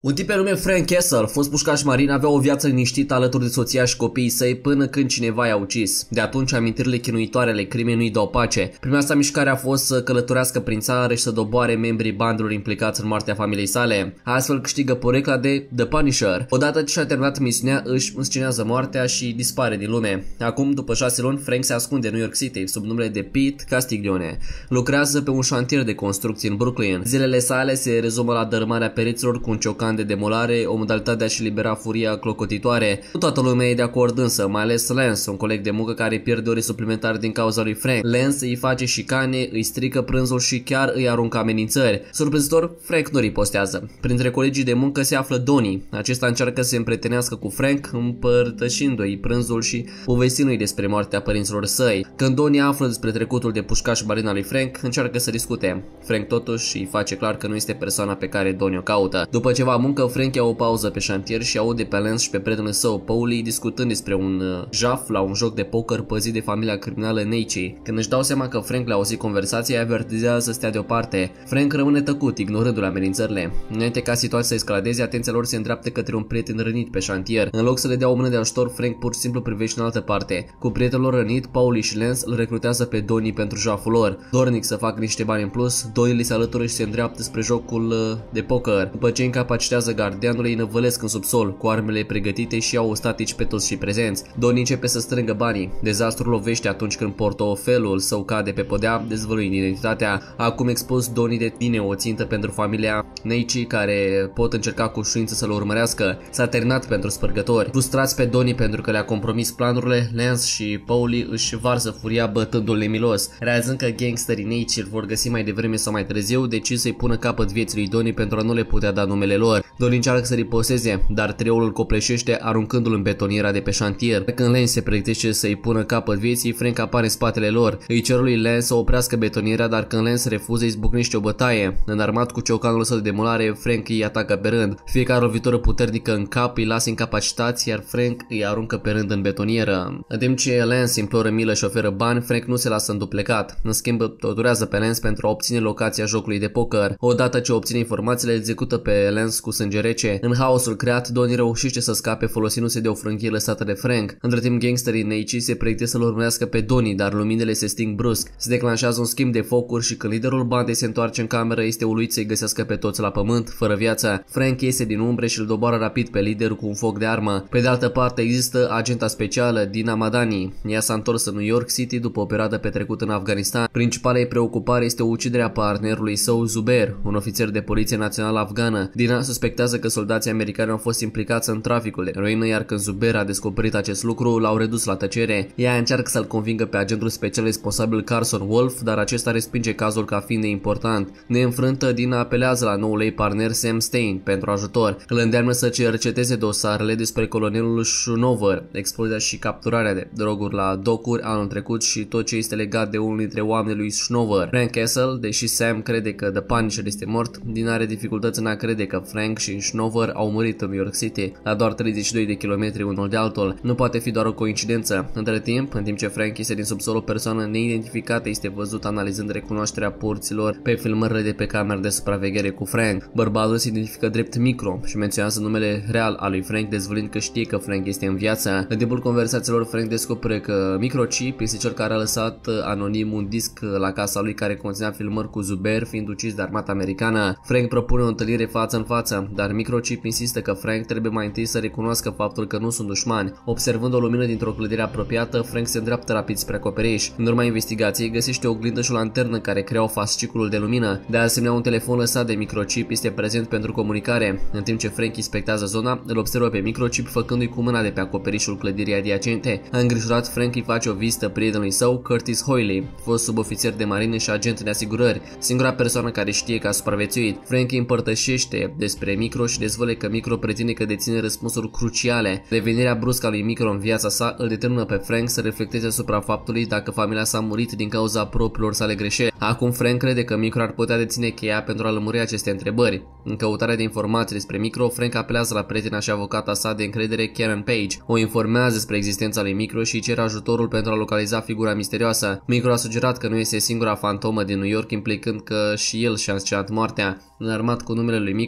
Un tip pe nume Frank Kessel, fost pușcaș marin, avea o viață liniștită alături de soția și copiii săi până când cineva i-a ucis. De atunci, amintirile chinuitoare ale crimei nu-i dau pace. Prima sa mișcare a fost să călătorească prin țară și să doboare membrii bandelor implicați în moartea familiei sale. Astfel câștigă porecla de The Punisher. Odată ce și-a terminat misiunea, își înscenează moartea și dispare din lume. Acum, după 6 luni, Frank se ascunde în New York City sub numele de Pete Castiglione. Lucrează pe un șantier de construcții în Brooklyn. Zilele sale se rezumă la dărâmarea pereților cu un ciocan de demolare, o modalitate de a-și libera furia clocotitoare. Nu toată lumea e de acord însă, mai ales Lance, un coleg de muncă care pierde ore suplimentare din cauza lui Frank. Lance îi face șicane, îi strică prânzul și chiar îi aruncă amenințări. Surprinzător, Frank nu ripostează. Printre colegii de muncă se află Donnie. Acesta încearcă să se împrietenească cu Frank, împărtășindu-i prânzul și povestindu-i despre moartea părinților săi. Când Donnie află despre trecutul de pușcaș marin al lui Frank, încearcă să discute. Frank totuși îi face clar că nu este persoana pe care Donnie o caută. După ceva muncă, Frank ia o pauză pe șantier și aude pe Lance și pe prietenul său, Paulie, discutând despre un jaf la un joc de poker păzit de familia criminală Neichi. Când își dau seama că Frank le-a auzit conversația, avertizează să stea deoparte. Frank rămâne tăcut, ignorându-l amenințările. Înainte ca situația să escaladeze, atenția lor se îndreaptă către un prieten rănit pe șantier. În loc să le dea o mână de ajutor, Frank pur și simplu privește în altă parte. Cu prietenul lor rănit, Paulie și Lance îl recrutează pe Donnie pentru jaful lor. Dornic să facă niște bani în plus, Donnie li se alătură și se îndreaptă spre jocul de poker. După ce incapacitează gardianul, îi năvălesc în subsol cu armele pregătite și au statici pe toți și prezenți. Donnie începe să strângă banii. Dezastrul lovește atunci când portofelul său cade pe podea, dezvăluind identitatea. Acum expus, Donnie devine o țintă pentru familia Neichi, care pot încerca cu ușurință să-l urmărească. S-a terminat pentru spărgători. Frustrați pe Donnie pentru că le-a compromis planurile, Lance și Paulie își varsă furia bătându-l nemilos. Realizând că gangsterii Neichi îl vor găsi mai devreme sau mai târziu, decid să-i pună capăt vieții lui Donnie pentru a nu le putea da numele lor. Donnie încearcă să riposeze, dar trioul îl copleșește aruncându-l în betoniera de pe șantier. Pe când Lance se pregătește să-i pună capăt vieții, Frank apare în spatele lor. Îi cer lui Lance să oprească betoniera, dar când Lance refuză, izbucnește o bătaie. Înarmat cu ciocanul său de demolare, Frank îi atacă pe rând. Fiecare lovitură puternică în cap îi lasă incapacitați, iar Frank îi aruncă pe rând în betonieră. În timp ce Lance imploră milă și oferă bani, Frank nu se lasă înduplecat. În schimb, torturează pe Lance pentru a obține locația jocului de poker. Odată ce obține informațiile, execută pe Lance cu sânge rece. În haosul creat, Donnie reușește să scape folosindu-se de o frânghie lăsată de Frank. Între timp, gangsterii Neichi se pregătesc să-l urmărească pe Donnie, dar luminile se sting brusc. Se declanșează un schimb de focuri și când liderul bandei se întoarce în cameră, este uluit să-i găsească pe toți la pământ, fără viață. Frank iese din umbre și îl doboară rapid pe lider cu un foc de armă. Pe de altă parte, există agenta specială Dina Madani. Ea s-a întors în New York City după o perioadă petrecută în Afganistan. Principala ei preocupare este uciderea partenerului său Zubair, un ofițer de poliție națională afgană. Dina suspectează că soldații americani au fost implicați în traficul de eroină, iar când Zubair a descoperit acest lucru, l-au redus la tăcere. Ea încearcă să-l convingă pe agentul special responsabil Carson Wolf, dar acesta respinge cazul ca fiind neimportant. Neînfrântă, Dina apelează la noul ei partener Sam Stein pentru ajutor. Îl îndeamnă să cerceteze dosarele despre colonelul Schnover, explozia și capturarea de droguri la docuri anul trecut și tot ce este legat de unul dintre oamenii lui Schnover. Frank Kessel, deși Sam crede că The Punisher este mort, Dina are dificultăți în a crede că Frank și Schnover au murit în New York City, la doar 32 de kilometri unul de altul. Nu poate fi doar o coincidență. Între timp, în timp ce Frank este din subsol, o persoană neidentificată este văzută analizând recunoașterea porților pe filmările de pe cameră de supraveghere cu Frank. Bărbatul se identifică drept Micro și menționează numele real al lui Frank, dezvăluind că știe că Frank este în viață. În timpul conversațiilor, Frank descoperă că Microchip este cel care a lăsat anonim un disc la casa lui care conținea filmări cu Zubair fiind ucis de armata americană. Frank propune o întâlnire față în față, dar Microchip insistă că Frank trebuie mai întâi să recunoască faptul că nu sunt dușmani. Observând o lumină dintr-o clădire apropiată, Frank se îndreaptă rapid spre acoperiș. În urma investigației, găsește o oglindă și o lanternă care creau fasciculul de lumină. De asemenea, un telefon lăsat de Microchip este prezent pentru comunicare. În timp ce Frank inspectează zona, îl observă pe Microchip făcându-i cu mâna de pe acoperișul clădirii adiacente. Îngrijorat, Frank îi face o vizită prietenului său, Curtis Hoyley, fost subofițer de marină și agent de asigurări, singura persoană care știe că a supraviețuit. Frank îi împărtășește despre Micro și dezvăluie că Micro pretinde că deține răspunsuri cruciale. Revenirea bruscă a lui Micro în viața sa îl determină pe Frank să reflecteze asupra faptului dacă familia s-a murit din cauza propriilor sale greșeli. Acum Frank crede că Micro ar putea deține cheia pentru a lămuri aceste întrebări. În căutarea de informații despre Micro, Frank apelează la prietena și avocata sa de încredere, Karen Page. O informează despre existența lui Micro și cere ajutorul pentru a localiza figura misterioasă. Micro a sugerat că nu este singura fantomă din New York, implicând că și el și-a înscenat moartea. Înarmat cu numele lui Micro, Frank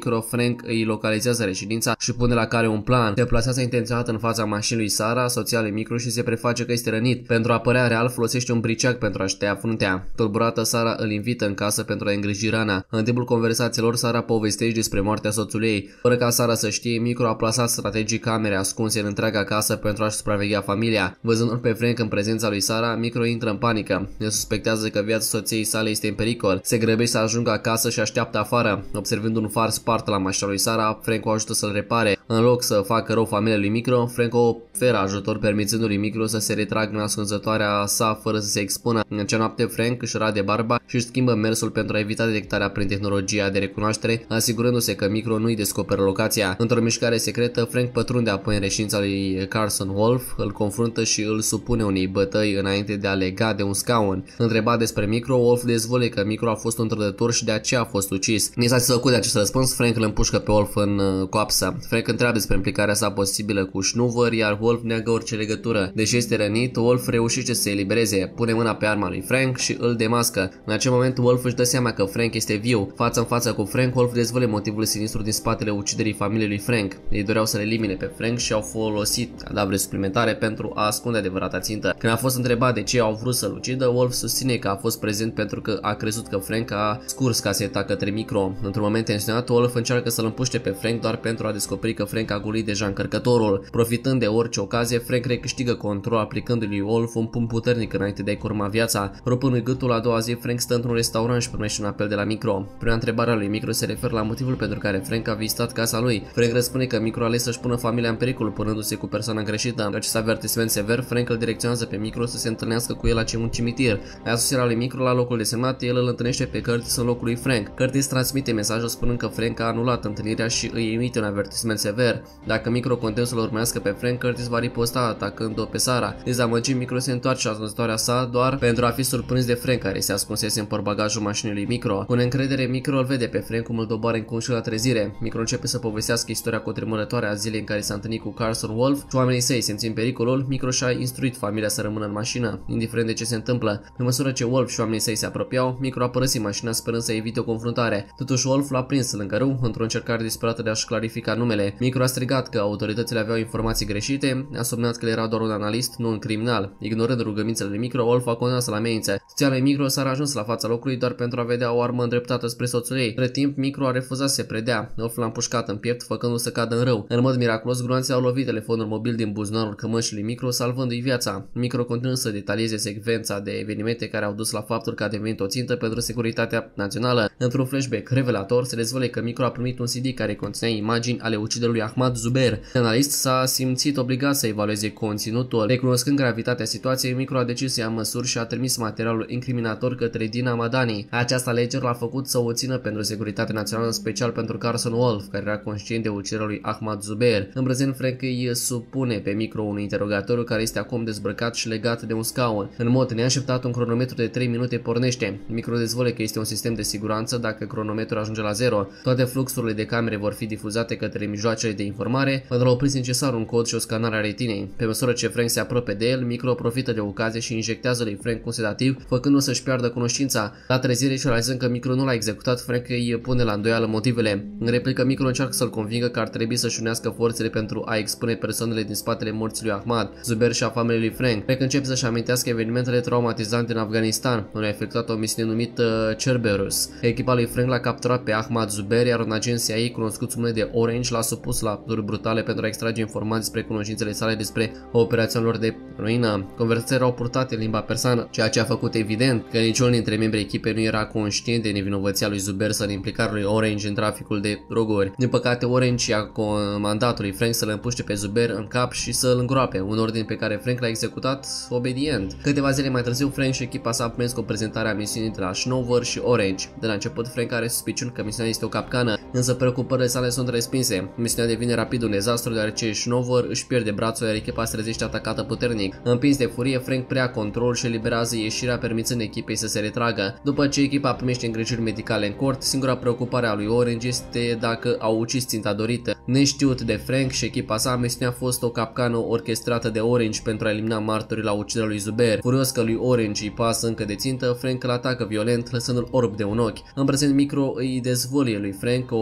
Frank îi localizează reședința și pune la cale un plan. Se plasează intenționat în fața mașinii lui Sara, soția lui Micro, și se preface că este rănit. Pentru a părea real, folosește un briceag pentru a-și tăia fruntea. Tulburată, Sara îl invită în casă pentru a îngriji rana. În timpul conversațiilor, Sara povestește despre moartea soțului ei. Fără ca Sara să știe, Micro a plasat strategii camere ascunse în întreaga casă pentru a-și supraveghea familia. Văzându-l pe Frank în prezența lui Sara, Micro intră în panică. El suspectează că viața soției sale este în pericol. Se grăbește să ajungă acasă și așteaptă afară. Observând un far spart la mașina lui Sara, Frank o ajută să-l repare. În loc să facă rău familiei lui Micro, Frank o oferă ajutor, permițându-lui Micro să se retragă în ascunzătoarea sa fără să se expună. În acea noapte, Frank își rade barba și își schimbă mersul pentru a evita detectarea prin tehnologia de recunoaștere, asigurându-se că Micro nu-i descoperă locația. Într-o mișcare secretă, Frank pătrunde apoi în reședința lui Carson Wolf, îl confruntă și îl supune unei bătăi înainte de a lega de un scaun. Întrebat despre Micro, Wolf dezvăluie că Micro a fost un trădător și de aceea a fost ucis. Nesatisfăcut de acest răspuns, Frank îl împușcă pe Wolf în coapsă. Frank întreabă despre implicarea sa posibilă cu Schnoover, iar Wolf neagă orice legătură. Deși este rănit, Wolf reușește să se elibereze, pune mâna pe arma lui Frank și îl demască. În acel moment, Wolf își dă seama că Frank este viu. Față în față cu Frank, Wolf dezvăluie motivul sinistru din spatele uciderii familiei lui Frank. Ei doreau să le elimine pe Frank și au folosit cadavre suplimentare pentru a ascunde adevărata țintă. Când a fost întrebat de ce au vrut să-l ucidă, Wolf susține că a fost prezent pentru că a crezut că Frank a scurs caseta către Micro. Într-un moment tensionat, Wolf încearcă să-l împuște pe Frank doar pentru a descoperi că Frank a golit deja încărcătorul. Profitând de orice ocazie, Frank recâștigă control, aplicându-lui Wolf un pumn puternic înainte de a-i curma viața. Rupându-i gâtul, a doua zi, Frank stă într-un restaurant și primește un apel de la Micro. Prima întrebare a lui Micro se referă la motivul pentru care Frank a vizitat casa lui. Frank răspunde că Micro a ales să-și pună familia în pericol, punându-se cu persoana greșită. În acest avertisment sever, Frank îl direcționează pe Micro să se întâlnească cu el la un cimitir. La asocierea lui Micro la locul desemnat, el îl întâlnește pe Curtis în locul lui Frank. Curtis transmite mesajul spunând că Frank a anulat întâlnirea și îi emite un avertisment sever. Dacă Micro continuă să-l urmească pe Frank, Curtis va riposta atacând-o pe Sara. Dezamăgit, Micro se întoarce la ascunzătoarea sa doar pentru a fi surprins de Frank, care se ascunsese în portbagajul mașinii lui Micro. Cu neîncredere, Micro îl vede pe Frank cum îl doboară în cunșul la trezire. Micro începe să povestească istoria cutremurătoare a zilei în care s-a întâlnit cu Carson Wolf și oamenii săi. Simțind pericolul, Micro și-a instruit familia să rămână în mașină, indiferent de ce se întâmplă. Pe măsură ce Wolf și oamenii săi se apropiau, Micro a părăsit mașina sperând să evite o confruntare. Totuși, Wolf l-a prins lângă râu într-o încercare disperată de a-și clarifica numele. Micro a strigat că autoritățile aveau informații greșite, a subliniat că el era doar un analist, nu un criminal. Ignorând rugămințele lui Micro, Wolf a continuat să-l amenințe. Soția lui Micro s-a ajuns la fața locului doar pentru a vedea o armă îndreptată spre soțul ei. Între timp, Micro a refuzat să se predea. Wolf l-a împușcat în piept, făcându-l să cadă în râu. În mod miraculos, gloanțele au lovit telefonul mobil din buzunarul cămășii lui Micro, salvându-i viața. Micro continuă să detalieze secvența de evenimente care au dus la faptul că a devenit o țintă pentru securitatea națională. Într-un flashback revelator, se dezvăluie că Micro a primit un CD care conținea imagini ale uciderii Ahmad Zuber. Analist s-a simțit obligat să evalueze conținutul. Recunoscând gravitatea situației, Micro a decis să ia măsuri și a trimis materialul incriminator către Dina Madani. Această alegere l-a făcut să o țină pentru securitatea națională, în special pentru Carson Wolf, care era conștient de uciderea lui Ahmad Zuber. În prezent, Frank îi supune pe Micro un interogatoriu care este acum dezbrăcat și legat de un scaun. În mod neașteptat, un cronometru de 3 minute pornește. Micro dezvăluie că este un sistem de siguranță dacă cronometrul ajunge la 0. Toate fluxurile de camere vor fi difuzate către mijloacele de informare, pentru a opri necesar un cod și o scanare a retinei. Pe măsură ce Frank se apropie de el, Micro profită de ocazie și injectează lui Frank un sedativ, făcându-l să-și piardă cunoștința. La trezire și realizând că Micro nu l-a executat, Frank îi pune la îndoială motivele. În replică, Micro încearcă să-l convingă că ar trebui să-și unească forțele pentru a expune persoanele din spatele morții lui Ahmad Zuber și a familiei lui Frank. Frank începe să-și amintească evenimentele traumatizante în Afganistan, unde a efectuat o misiune numită Cerberus. Echipa lui Frank l-a capturat pe Ahmad Zuber, iar un agent CIA cunoscut sub numele de Orange l-a supus la abduri brutale pentru a extrage informații despre cunoștințele sale despre operațiunea lor de ruină. Conversațiile erau purtate în limba persană, ceea ce a făcut evident că niciunul dintre membrii echipei nu era conștient de nevinovăția lui Zuber sau de implicarea lui Orange în traficul de droguri. Din păcate, Orange i-a comandat lui Frank să-l împuște pe Zuber în cap și să-l îngroape, un ordin pe care Frank l-a executat obedient. Câteva zile mai târziu, Frank și echipa sa primesc o prezentare a misiunii de la Schnoover și Orange. De la început, Frank are suspiciuni că misiunea este o capcană, însă preocupările sale sunt respinse. Misiunea devine rapid un dezastru, deoarece Schnoover își pierde brațul, iar echipa se trezește atacată puternic. Împins de furie, Frank preia control și eliberează ieșirea, permițând echipei să se retragă. După ce echipa primește îngrijiri medicale în cort, singura preocupare a lui Orange este dacă au ucis ținta dorită. Neștiut de Frank și echipa sa, misiunea a fost o capcană orchestrată de Orange pentru a elimina martorii la uciderea lui Zuber. Furios că lui Orange îi pasă încă de țintă, Frank îl atacă violent, lăsându-l orb de un ochi. În prezent, Micro îi dezvăluie lui Frank că o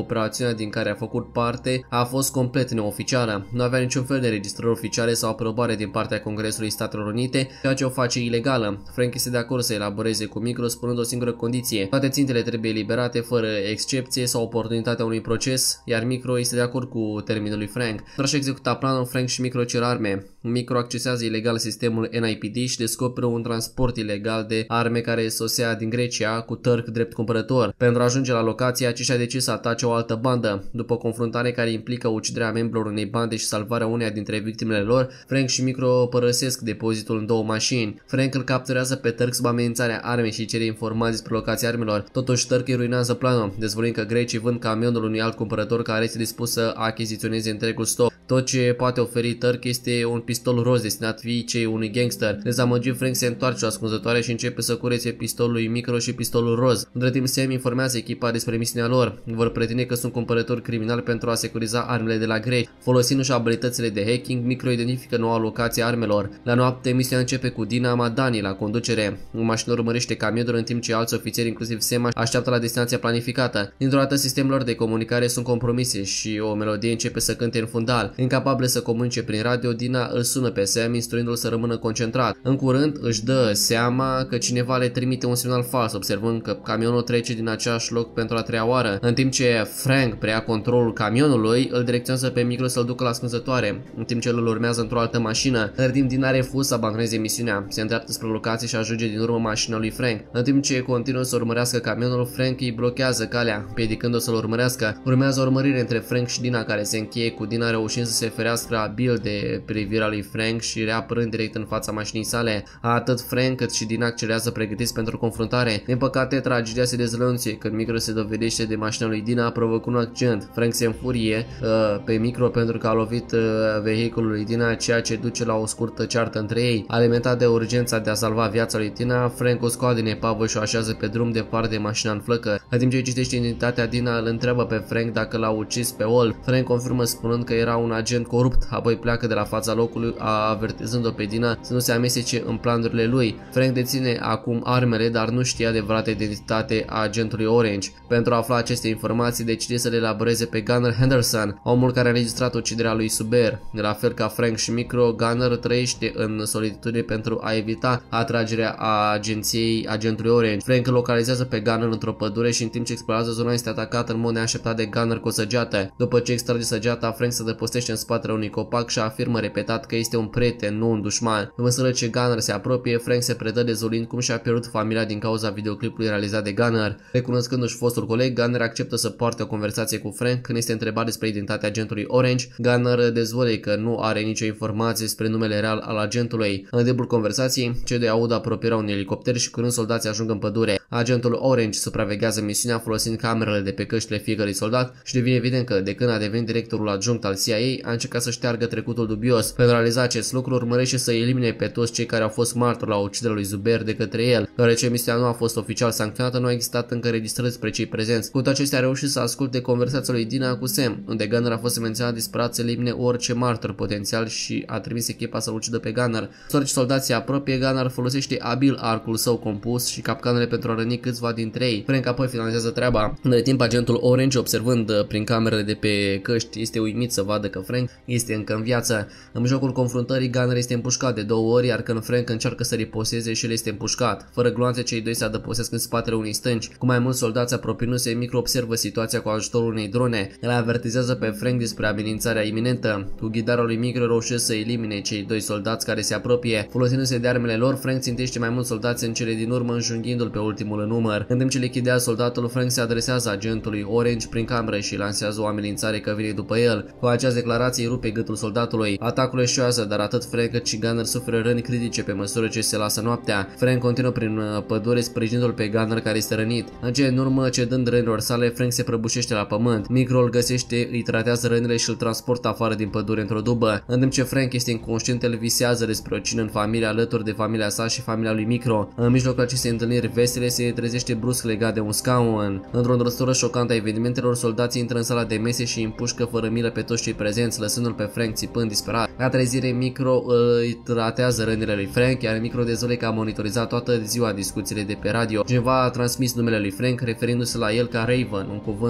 operațiunea din care a făcut parte a fost complet neoficială. Nu avea niciun fel de registrări oficiale sau aprobare din partea Congresului Statelor Unite, ceea ce o face ilegală. Frank este de acord să elaboreze cu Micro spunând o singură condiție: toate țintele trebuie eliberate fără excepție sau oportunitatea unui proces, iar Micro este de acord cu termenul lui Frank. Pentru a-și executa planul, Frank și Micro cer arme. Micro accesează ilegal sistemul NIPD și descoperă un transport ilegal de arme care sosea din Grecia cu Turk drept cumpărător. Pentru a ajunge la locație, aceștia a decis să atace o altă bandă. După confruntare care implică uciderea membrilor unei bande și salvarea uneia dintre victimele lor, Frank și Micro părăsesc depozitul în două mașini. Frank îl capturează pe Turk sub amenințarea armei și cere informații despre locația armelor. Totuși, Turk îi ruinează planul, dezvăluind că grecii vând camionul unui alt cumpărător care este dispus să achiziționeze întregul stoc. Tot ce poate oferi Turk este un pistol roz destinat fiicei unui gangster. Dezamăgit, Frank se întoarce la ascunzătoare și începe să curețe pistolul lui Micro și pistolul roz. Între timp, Sam informează echipa despre misiunea lor. Vor pretinde că sunt cumpărători criminali pentru a securiza armele de la greci. Folosindu-și abilitățile de hacking, Micro identifică noua locație a armelor. La noapte, misiunea începe cu Dina Madani la conducere. Un mașină urmărește camionul în timp ce alți ofițeri, inclusiv Sam, așteaptă la destinația planificată. Dintr-o dată, sistemelor de comunicare sunt compromise și o melodie începe să cânte în fundal. Incapabilă să comunice prin radio, Dina îl sună pe Sam, instruindu-l să rămână concentrat. În curând își dă seama că cineva le trimite un semnal fals, observând că camionul trece din același loc pentru a treia oară. În timp ce Frank preia controlul camionului, îl direcționează pe Micro să-l ducă la ascunzătoare, în timp ce îl urmează într-o altă mașină. În timp, Dina refuză să abandoneze misiunea, se îndreaptă spre locație și ajunge din urmă mașina lui Frank. În timp ce continuă să urmărească camionul, Frank îi blochează calea, împiedicând-o să-l urmărească. Urmează o urmărire între Frank și Dina, care se încheie cu Dina reușind să se ferească abil de privirea lui Frank și reapărând direct în fața mașinii sale. Atât Frank cât și Dina accelerează pregătiți pentru confruntare. Din păcate, tragedia se dezlănțuie când Micro se dovedește de mașina lui Dina, provocând un accident. Frank se înfurie pe Micro pentru că a lovit vehiculul lui Dina, ceea ce duce la o scurtă ceartă între ei. Alimentat de urgența de a salva viața lui Dina, Frank o scoate din epavă și o așează pe drum departe de mașina în flăcă. În timp ce citește identitatea, Dina îl întreabă pe Frank dacă l-a ucis pe Wolf. Frank confirmă spunând că era un agent corupt, apoi pleacă de la fața locului, avertizând-o pe Dina să nu se amestece în planurile lui. Frank deține acum armele, dar nu știe adevărata identitate a agentului Orange. Pentru a afla aceste informații, decide să le elaboreze pe Gunnar Henderson, omul care a înregistrat uciderea lui Suber. La fel ca Frank și Micro, Gunnar trăiește în solitudine pentru a evita atragerea a agenției agentului Orange. Frank localizează pe Gunnar într-o pădure și în timp ce explorează zona este atacat în mod neașteptat de Gunnar cu o săgeată. După ce extrage săgeata, Frank se dăpostește în spatele unui copac și afirmă repetat că este un prieten, nu un dușman. Pe măsură ce Gunnar se apropie, Frank se predă dezvăluind cum și-a pierdut familia din cauza videoclipului realizat de Gunnar. Recunoscându-și fostul coleg, Gunnar acceptă să poarte o conversație cu Frank. Când este întrebat despre identitatea agentului Orange, Gunnar dezvăluie că nu are nicio informație despre numele real al agentului. În timpul conversației, cei doi aud apropierea unui elicopter și curând soldații ajung în pădure. Agentul Orange supraveghează misiunea folosind camerele de pe căștile fiecărui soldat și devine evident că de când a devenit directorul adjunct al CIA, a încercat să șteargă trecutul dubios. Pentru a realiza acest lucru, urmărește să elimine pe toți cei care au fost martori la uciderea lui Zuber de către el. Deoarece misiunea nu a fost oficial sancționată, nu a existat încă registrări spre cei prezenți. Cu toate acestea, a reușit să asculte conversația lui Dina cu Sam, unde Gunnar a fost menționat disperat să elimine orice martor potențial și a trimis echipa să-l ucidă pe Gunnar. Soarce soldații apropie, Gunnar folosește abil arcul său compus și capcanele pentru a răni câțiva dintre ei. Frank apoi finalizează treaba. Între timp, agentul Orange, observând prin camerele de pe căști, este uimit să vadă că Frank este încă în viață. În mijlocul confruntării, Gunnar este împușcat de 2 ori, iar când Frank încearcă să riposeze și el este împușcat. Fără gloanțe, cei doi se adăpostesc în spatele unei stânci. Cu mai mulți soldați apropiindu-se, Micro observă situația cu ajutorul unei drone. El avertizează pe Frank despre amenințarea iminentă. Cu ghidarea lui Micro reușesc să elimine cei 2 soldați care se apropie. Folosindu-se de armele lor, Frank țintește mai mulți soldați în cele din urmă, înjunghindu-l pe ultimul în număr. În timp ce lichidează soldatul, Frank se adresează agentului Orange prin cameră și lansează o amenințare că vine după el. Cu această declarație îi rupe gâtul soldatului. Atacul eșuează, dar atât Frank cât și Gunnar suferă răni critice pe măsură ce se lasă noaptea. Frank continuă prin pădure sprijinându-l pe Gunnar care este rănit. În cele din urmă, cedând rănilor sale, Frank se prăbușește la pământ. Micro îl găsește, îi tratează rănile și îl transportă afară din pădure într-o dubă. În timp ce Frank este inconștient, el visează despre o cină în familie alături de familia sa și familia lui Micro. În mijlocul acestei întâlniri vesele, se trezește brusc legat de un scaun. Într-o înrăstură șocantă a evenimentelor, soldații intră în sala de mese și împușcă fără milă pe toți cei prezenți, lăsându-l pe Frank țipând disperat. La trezire, Micro îi tratează rănile lui Frank, iar Micro dezvăluie că a monitorizat toată ziua discuțiile de pe radio. Cineva a transmis numele lui Frank, referindu-se la el ca Raven, un cuvânt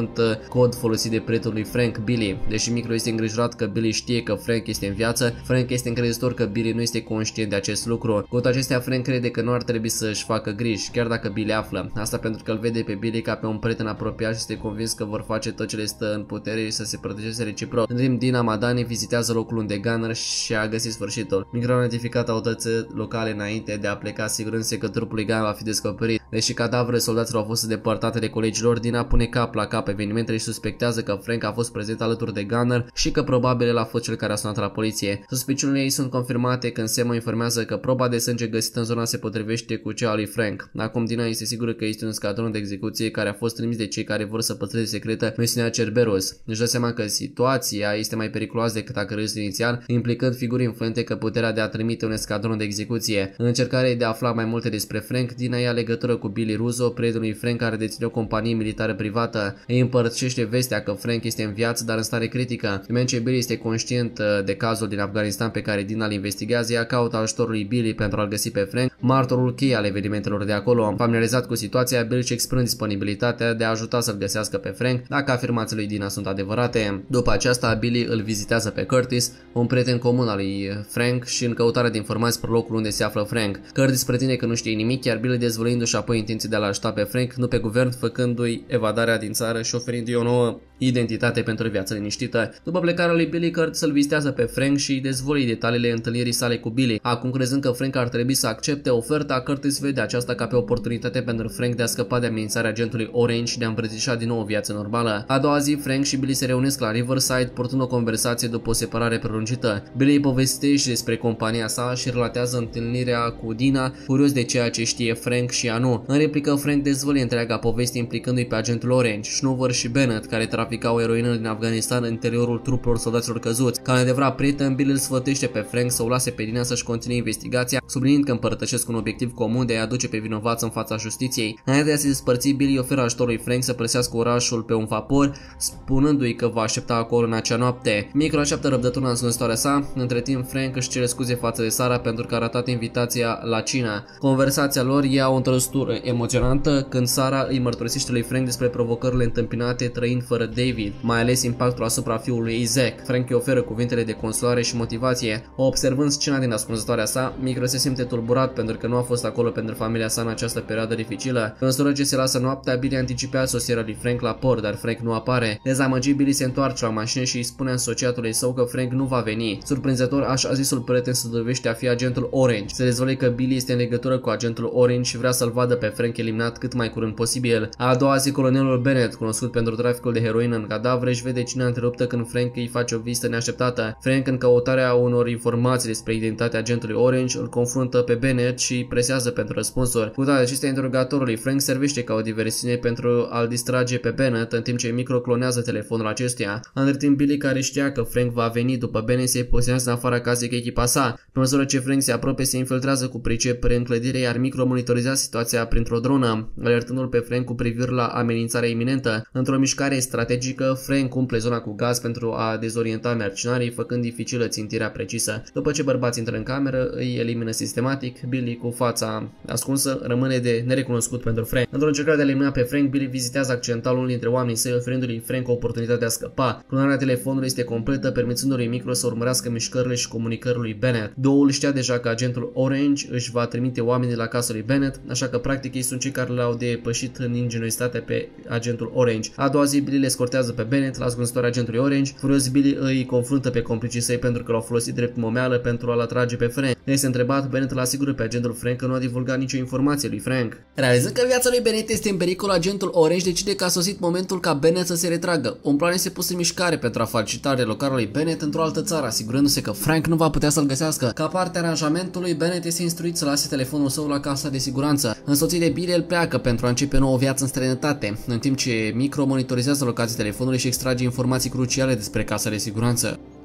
cod folosit de prietenul lui Frank, Billy. Deși Micro este îngrijorat că Billy știe că Frank este în viață, Frank este încrezător că Billy nu este conștient de acest lucru. Cu toate acestea, Frank crede că nu ar trebui să-și facă griji, chiar dacă Billy află. Asta pentru că îl vede pe Billy ca pe un prieten apropiat și este convins că vor face tot ce le stă în putere și să se protejeze reciproc. În timp, Dina Madani vizitează locul unde Gunner și-a găsit sfârșitul. Micro a notificat autoritățile locale înainte de a pleca, asigurându-se că trupul lui Gunner va fi descoperit. Deși cadavrele soldaților au fost depărtate de colegilor, Dina pune cap la cap evenimentele și suspectează că Frank a fost prezent alături de Gunner și că probabil el a fost cel care a sunat la poliție. Suspiciunile ei sunt confirmate când Sam informează că proba de sânge găsită în zona se potrivește cu cea a lui Frank. Acum Dina este sigură că este un scadron de execuție care a fost trimis de cei care vor să păstreze secretă misiunea Cerberus. Își dă seama că situația este mai periculoasă decât a crezut inițial, implicând figuri influente că puterea de a trimite un escadron de execuție. În încercarea de a afla mai multe despre Frank, Dina ia legătură cu Billy Russo, prietenul lui Frank care deține o companie militară privată. Îi împărtășește vestea că Frank este în viață, dar în stare critică. În timp ce Billy este conștient de cazul din Afganistan pe care Dina îl investigează, ea caută ajutorul lui Billy pentru a-l găsi pe Frank, martorul cheie al evenimentelor de acolo. Familiarizat cu situația, Billy își exprimă disponibilitatea de a ajuta să-l găsească pe Frank dacă afirmațiile lui Dina sunt adevărate. După aceasta, Billy îl vizitează pe Curtis, un prieten comun al lui Frank, și în căutarea de informații pe locul unde se află Frank. Curtis pretinde că nu știe nimic, iar Billy dezvăluindu-și apoi intenții de a-l ajuta pe Frank, nu pe guvern, făcându-i evadarea din țară și oferindu-i o nouă identitate pentru viața liniștită. După plecarea lui Billy, Curtis îl vizitează pe Frank și îi dezvăluie detaliile întâlnirii sale cu Billy. Acum, crezând că Frank ar trebui să accepte oferta, Curtis vede aceasta ca pe oportunitate pentru Frank de a scăpa de amenințarea agentului Orange și de a îmbrățișa din nou o viață normală. A doua zi, Frank și Billy se reunesc la Riverside, purtând o conversație după o separare prelungită. Billy îi povestește despre compania sa și relatează întâlnirea cu Dina, curios de ceea ce știe Frank și ea nu. În replică, Frank dezvăluie întreaga poveste implicându-i pe agentul Orange, Schnover și Bennett, care traficau eroină din Afganistan în interiorul trupurilor soldaților căzuți. Ca un adevărat prieten, Billy îl sfătuiește pe Frank să o lase pe Dina să-și continue investigația, subliniind că împărtășesc un obiectiv comun de a aduce pe vinovați în fața justiției. Înainte de a se despărți, Billy oferă ajutorul lui Frank să părăsească orașul pe un vapor, spunându-i că va aștepta acolo în acea noapte. Micro așteaptă răbdător în ascunzătoarea sa. Între timp, Frank își cere scuze față de Sara pentru că a ratat invitația la cină. Conversația lor ia o întrăstură emoționantă când Sara îi mărturisește lui Frank despre provocările întâmpinate trăind fără David, mai ales impactul asupra fiului Isaac. Frank îi oferă cuvintele de consolare și motivație. Observând scena din ascunzătoarea sa, Micro se simte tulburat pentru că nu a fost acolo pentru familia sa în această perioadă dificilă. În măsură ce se lasă noaptea, Billy anticipează sosirea lui Frank la port, dar Frank nu apare. Dezamăgit, Billy se întoarce la mașină și îi spune asociatului său că Frank nu va veni. Surprinzător, așa zisul prieten se dovedește a fi agentul Orange. Se dezvăluie că Billy este în legătură cu agentul Orange și vrea să-l vadă pe Frank eliminat cât mai curând posibil. A doua zi, colonelul Bennett, cunoscut pentru traficul de heroină în cadavre, își vede cina întreruptă când Frank îi face o vizită neașteptată. Frank, în căutarea unor informații despre identitatea agentului Orange, îl confruntă pe Bennett și presează pentru răspunsuri. Cu toate acestea, interogatorul lui Frank servește ca o diversiune pentru a-l distrage pe Bennett, în timp ce Micro clonează telefonul acestuia. Între timp, Billy, care știa că Frank va veni după Bennett, se poziționează în afara casei cu echipa sa. Pe măsură ce Frank se apropie, se infiltrează cu pricepere în clădire, iar Micro monitorizează situația printr-o dronă, alertându-l pe Frank cu privire la amenințarea iminentă. Într-o mișcare strategică, Frank umple zona cu gaz pentru a dezorienta mercenarii, făcând dificilă țintirea precisă. După ce bărbații intră în cameră, îi elimină sistematic. Billy, cu fața ascunsă, rămâne de nerecunoscut pentru Frank. Într-o încercare de a elimina pe Frank, Billy vizitează accidental unul dintre oamenii săi, oferindu-lui Frank o oportunitate de a scăpa. Clonarea telefonului este completă, permițându-lui Micro să urmărească mișcările și comunicările lui Bennett. Douăul știa deja că agentul Orange își va trimite oameni de la casa lui Bennett, așa că practic ei sunt cei care l-au depășit în ingenuitate pe agentul Orange. A doua zi, Billy le escortează pe Bennett la ascunzătoarea agentului Orange. Furios, Billy îi confruntă pe complicii săi pentru că l-au folosit drept momeală pentru a-l atrage pe Frank. Este întrebat, Bennett îl asigură pe agentul Frank că nu a divulgat nicio informație lui Frank. Realizând că viața lui Bennett este în pericol, agentul Orange decide că a sosit momentul ca Bennett să se retragă. Un plan este pus în mișcare pentru a facilita relocarea lui Bennett într-o altă țară, asigurându-se că Frank nu va putea să-l găsească. Ca parte a aranjamentului, Bennett este instruit să lase telefonul său la casa de siguranță. Însoțit de Billy, el pleacă pentru a începe o nouă viață în străinătate, în timp ce Micro monitorizează locația telefonului și extrage informații cruciale despre casa de siguranță.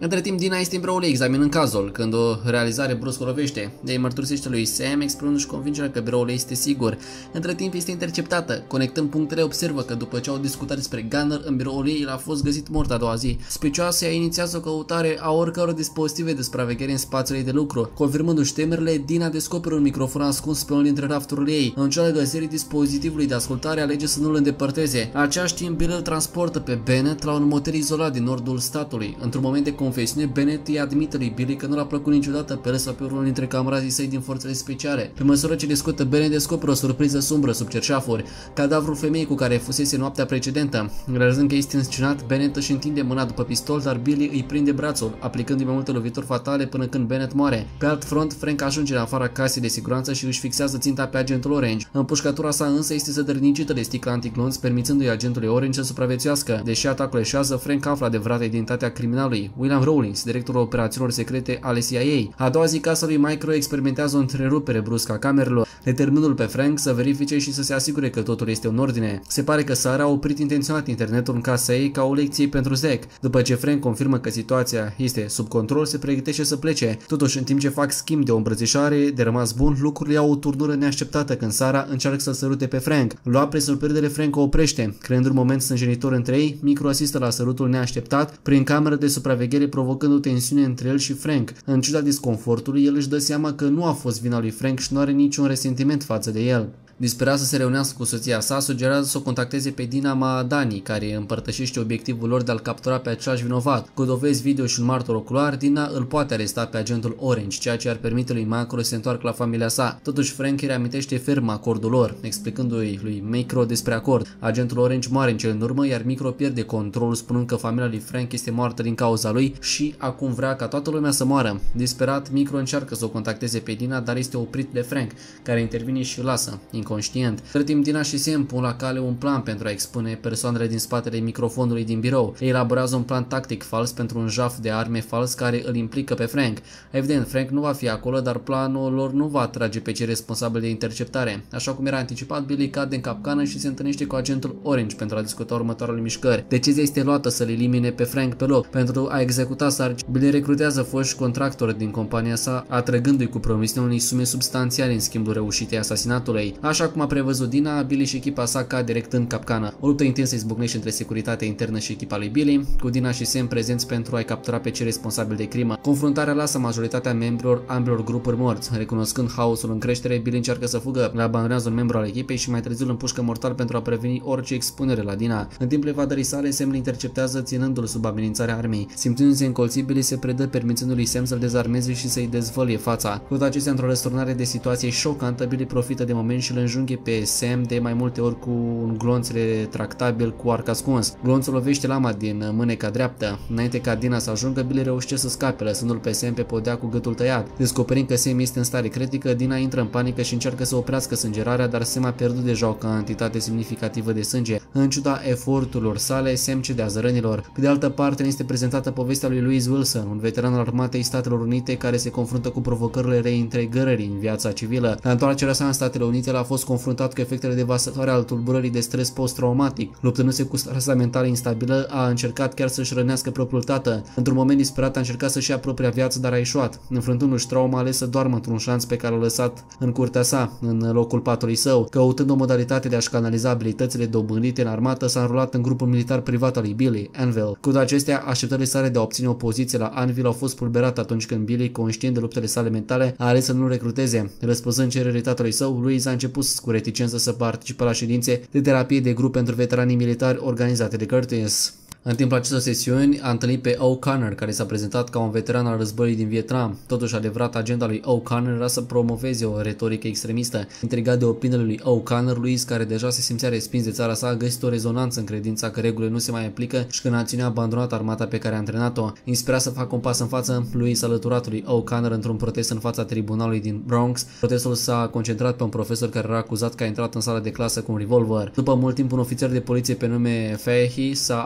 Între timp, Dina este în biroul ei examinând cazul, când o realizare brusc o lovește. Ei mărturisește lui Sam, exprimându-și convingerea că biroul ei este sigur. Între timp, este interceptată. Conectând punctele, observă că după ce au discutat despre Gunner, în biroul ei, el a fost găsit mort a doua zi. Specioasa inițiază o căutare a oricăror dispozitive de supraveghere în spațiul ei de lucru. Confirmându-și temerile, Dina descoperă un microfon ascuns pe unul dintre rafturile ei. În cea de găsirii dispozitivului de ascultare, alege să nu-l îndepărteze. În același timp, Bill îl transportă pe Bennett la un motel izolat din nordul statului. Într-un moment de confesiune, Bennett îi admite lui Billy că nu l-a plăcut niciodată pe el sau pe unul dintre camarazii săi din forțele speciale. Pe măsură ce discută, Bennett descoperă o surpriză sumbră sub cerșafuri, cadavrul femeii cu care fusese noaptea precedentă. Realizând că este înscenat, Bennett își întinde mâna după pistol, dar Billy îi prinde brațul, aplicându-i mai multe lovituri fatale până când Bennett moare. Pe alt front, Frank ajunge în afara casei de siguranță și își fixează ținta pe agentul Orange. Împușcătura sa însă este zădărnicită de sticla antiglonț, permițându-i agentului Orange să supraviețuiască. Deși atacul eșează, Frank află adevărata identitatea criminalului, William Rawlings, directorul operațiunilor secrete ale CIA. A doua zi, casa lui Micro experimentează o întrerupere bruscă a camerelor, determinându-l pe Frank să verifice și să se asigure că totul este în ordine. Se pare că Sarah a oprit intenționat internetul în casa ei ca o lecție pentru Zack. După ce Frank confirmă că situația este sub control, se pregătește să plece. Totuși, în timp ce fac schimb de o îmbrățișare de rămas bun, lucrurile au o turnură neașteptată când Sarah încearcă să-l sărute pe Frank. Luat prin surprindere, Frank o oprește. Creând un moment stânjenitor între ei, Micro asistă la sărutul neașteptat prin cameră de supraveghere, provocând o tensiune între el și Frank. În ciuda disconfortului, el își dă seama că nu a fost vina lui Frank și nu are niciun resentiment față de el. Disperat să se reunească cu soția sa, sugerează să o contacteze pe Dina Maadani, care împărtășește obiectivul lor de a-l captura pe același vinovat. Cu dovezi video și un martor ocular, Dina îl poate aresta pe agentul Orange, ceea ce ar permite lui Macro să se întoarcă la familia sa. Totuși, Frank îi reamintește ferm acordul lor, explicându-i lui Micro despre acord. Agentul Orange moare în cele în urmă, iar Micro pierde controlul, spunând că familia lui Frank este moartă din cauza lui și acum vrea ca toată lumea să moară. Disperat, Micro încearcă să o contacteze pe Dina, dar este oprit de Frank, care intervine și îl lasă inconștient. Între timp, Dina și Sam pun la cale un plan pentru a expune persoanele din spatele microfonului din birou. Ei elaborează un plan tactic fals pentru un jaf de arme fals care îl implică pe Frank. Evident, Frank nu va fi acolo, dar planul lor nu va atrage pe cei responsabili de interceptare. Așa cum era anticipat, Billy cade în capcană și se întâlnește cu agentul Orange pentru a discuta următoarele mișcări. Decizia este luată să-l elimine pe Frank pe loc. Pentru a executa sarcini, Billy recrutează foști contractori din compania sa, atrăgându-i cu promisiunea unei sume substanțiale în schimbul reușitei asasinatului. Așa cum a prevăzut Dina, Billy și echipa sa cad direct în capcană. O luptă intensă izbucnește între securitatea internă și echipa lui Billy, cu Dina și Sam prezenți pentru a-i captura pe cei responsabili de crimă. Confruntarea lasă majoritatea membrilor ambelor grupuri morți. Recunoscând haosul în creștere, Billy încearcă să fugă, le abandonează un membru al echipei și mai târziu îl împușcă mortal pentru a preveni orice expunere la Dina. În timpul evadării sale, Sam îl interceptează ținându-l sub amenințarea armei. Simțându-se încolțit, Billy se predă, permițându-lui Sam să-l dezarmeze și să-i dezvăluie fața. Cu toate acestea, într-o răsturnare de situație șocantă, Billy profită de moment și îl înjunghe pe Sam de mai multe ori cu un glonț retractabil cu arc ascuns. Glonțul lovește lama din mâneca dreaptă. Înainte ca Dina să ajungă, Billy reușește să scape, lăsându-l pe Sam pe podea cu gâtul tăiat. Descoperind că Sam este în stare critică, Dina intră în panică și încearcă să oprească sângerarea, dar Sam a pierdut deja o cantitate semnificativă de sânge. În ciuda eforturilor sale, Sam cedează rănilor. Pe de altă parte, ne este prezentată povestea lui Louis Wilson, un veteran al Armatei Statelor Unite care se confruntă cu provocările reintegrării în viața civilă. La întoarcerea sa în Statele Unite, el a fost confruntat cu efectele devastatoare al tulburării de stres post-traumatic. Luptându-se cu starea sa mentală instabilă, a încercat chiar să-și rănească propriul tată. Într-un moment disperat a încercat să-și ia propria viață, dar a eșuat. Înfruntându-și trauma, a ales să doarmă într-un șanț pe care l-a lăsat în curtea sa, în locul patului său. Căutând o modalitate de a-și canaliza abilitățile dobândite în armată, s-a înrolat în grupul militar privat al lui Billy, Anvil. Cu acestea, așteptările sale de a obține o poziție la Anvil au fost pulberate atunci când Billy, conștient de luptele sale mentale, a ales să nu recruteze. Răspunzând cererii tatălui său, Louis a început cu reticență să participe la ședințe de terapie de grup pentru veteranii militari organizate de Curtis. În timpul acestor sesiuni a întâlnit pe O'Connor, care s-a prezentat ca un veteran al războiului din Vietnam. Totuși, adevărata agenda lui O'Connor era să promoveze o retorică extremistă. Intrigat de opiniile lui O'Connor, Louis, care deja se simțea respins de țara sa, a găsit o rezonanță în credința că regulile nu se mai aplică și că națiunea a abandonat armata pe care a antrenat-o. Inspirat să facă un pas în față, Louis s-a alăturat lui O'Connor într-un protest în fața tribunalului din Bronx. Protestul s-a concentrat pe un profesor care era acuzat că a intrat în sala de clasă cu un revolver. După mult timp, un ofițer de poliție pe nume Fahey s-a apropiat de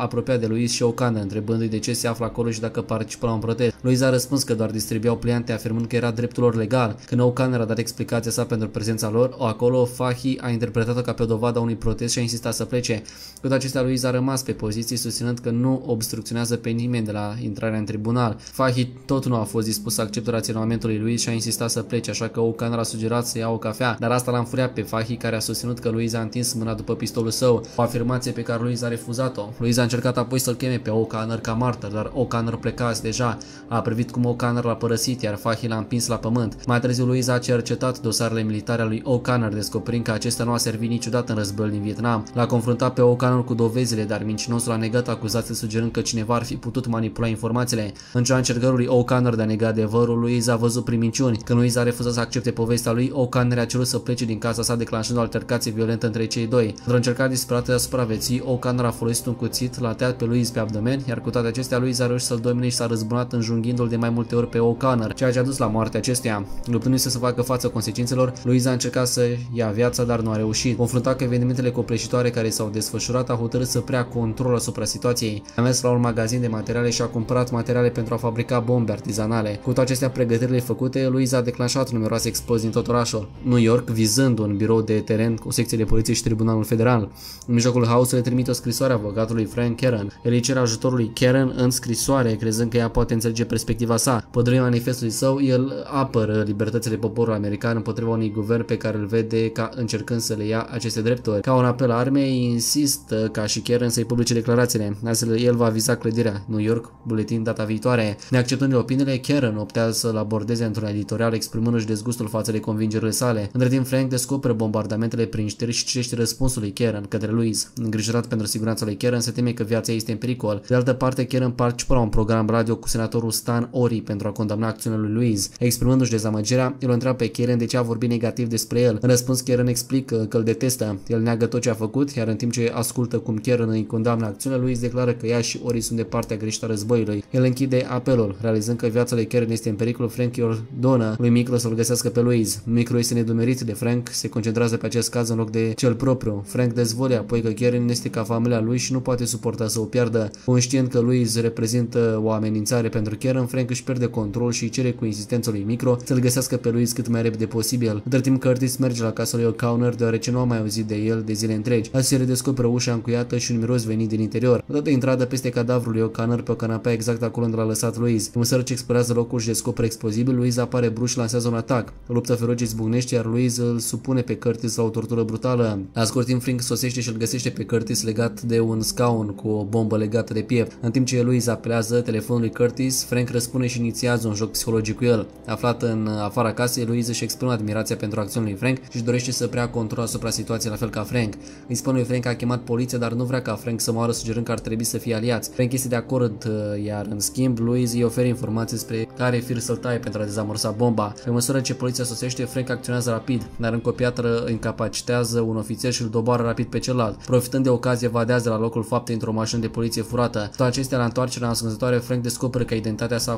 de Louise și O'Connor, întrebându-i de ce se află acolo și dacă participă la un protest. Louise a răspuns că doar distribuiau pliante, afirmând că era dreptul lor legal. Când O'Connor a dat explicația sa pentru prezența lor, acolo Fahy a interpretat-o ca pe o dovadă a unui protest și a insistat să plece. Cu toate acestea, Louise a rămas pe poziție, susținând că nu obstrucționează pe nimeni de la intrarea în tribunal. Fahy tot nu a fost dispus să accepte raționamentul lui Louise și a insistat să plece, așa că O'Connor a sugerat să ia o cafea, dar asta l-a înfuriat pe Fahy, care a susținut că Louise a întins mâna după pistolul său, o afirmație pe care Louise a refuzat-o. Louise a încercat apoi să-l cheme pe O'Connor ca martor, dar O'Connor plecase deja. A privit cum O'Connor l-a părăsit, iar Fahy l-a împins la pământ. Mai târziu, Louise a cercetat dosarele militare ale lui O'Connor, descoperind că acesta nu a servit niciodată în războiul din Vietnam. L-a confruntat pe O'Connor cu dovezile, dar mincinosul a negat acuzații, sugerând că cineva ar fi putut manipula informațiile. În ciuda încercării O'Connor de a nega adevărul, Louise a văzut prin minciuni. Când Louise a refuzat să accepte povestea lui, O'Connor a cerut să plece din casa sa, declanșând o altercație violentă între cei doi. Într-o încercare disperată de a supraviețui, O'Connor a folosit un cuțit, l-a tăiat pe Louise pe abdomen, iar cu toate acestea Louise a reușit să-l domine și s-a răzbunat înjunghindu-l de mai multe ori pe O'Connor, ceea ce a dus la moartea acestuia. Luptându-se să facă față consecințelor, Louise a încercat să ia viața, dar nu a reușit. Confruntat cu evenimentele copleșitoare care s-au desfășurat, a hotărât să preia control asupra situației. A mers la un magazin de materiale și a cumpărat materiale pentru a fabrica bombe artizanale. Cu toate acestea pregătirile făcute, Louise a declanșat numeroase explozii în tot orașul New York, vizând un birou de teren cu o secție de poliție și tribunalul federal. În mijlocul haosului trimite o scrisoare avocatului Frank Keren. El îi cere ajutorul lui Keren în scrisoare, crezând că ea poate înțelege perspectiva sa. Pădurind manifestului său, el apără libertățile poporului american împotriva unui guvern pe care îl vede ca încercând să le ia aceste drepturi. Ca un apel armei, insistă ca și Keren să-i publice declarațiile. Astfel, el va viza clădirea New York Bulletin data viitoare. Neacceptând opiniile, Keren optează să-l abordeze într-un editorial, exprimându-și dezgustul față de convingerile sale. Între timp, Frank descoperă bombardamentele prin știri și citește răspunsul lui Keren către Louise. Îngrijorat pentru siguranța lui Keren, se teme că viața ei este în pericol. De altă parte, Keren participă la un program radio cu senatorul Stan Ori pentru a condamna acțiunile lui Louise. Exprimându-și dezamăgirea, el o întreabă pe Keren de ce a vorbit negativ despre el. În răspuns, Keren explică că îl detestă. El neagă tot ce a făcut, iar în timp ce ascultă cum Keren îi condamnă acțiunile, Louise declară că ea și Ori sunt de partea greșită a războiului. El închide apelul. Realizând că viața lui Keren este în pericol, Frank îi ordonă lui Micro să-l găsească pe Louise. Micro este nedumerit de Frank, se concentrează pe acest caz în loc de cel propriu. Frank dezvăluie apoi că Keren este ca familia lui și nu poate suporta să o piardă. Conștient că Louise reprezintă o amenințare pentru Keren, Frank își pierde control și îi cere cu insistența lui Micro să-l găsească pe Louise cât mai repede posibil. Între timp, Curtis merge la casa lui O'Connor, deoarece nu a mai auzit de el de zile întregi. Astfel se redescoperă ușa încuiată și un miros venit din interior. Odată intrată peste cadavrul lui O'Connor pe o canapea exact acolo unde l-a lăsat Louise. În măsură ce explorează locul și descoperă explozibil, Louise apare brusc și lansează un atac. O luptă feroce izbucnește, iar Louise îl supune pe Curtis la o tortură brutală. La scurt timp, Frank sosește și îl găsește pe Curtis legat de un scaun cu o bombă legată de piept. În timp ce Louise apelează telefonul lui Curtis, Frank răspunde și inițiază un joc psihologic cu el. Aflat în afara casei, Louise își exprimă admirația pentru acțiunile lui Frank și își dorește să preia control asupra situației la fel ca Frank. Îi spune lui Frank că a chemat poliția, dar nu vrea ca Frank să moară, sugerând că ar trebui să fie aliați. Frank este de acord, iar în schimb, Louise îi oferă informații despre care fir să-l taie pentru a dezamorsa bomba. Pe măsură ce poliția sosește, Frank acționează rapid, dar încă o piatră incapacitează un ofițer și îl doboară rapid pe celălalt. Profitând de ocazie, evadează la locul faptei într-o mașină de poliție furată. Toate acestea, la întoarcerea ascunzătoare, Frank descoperă că identitatea sa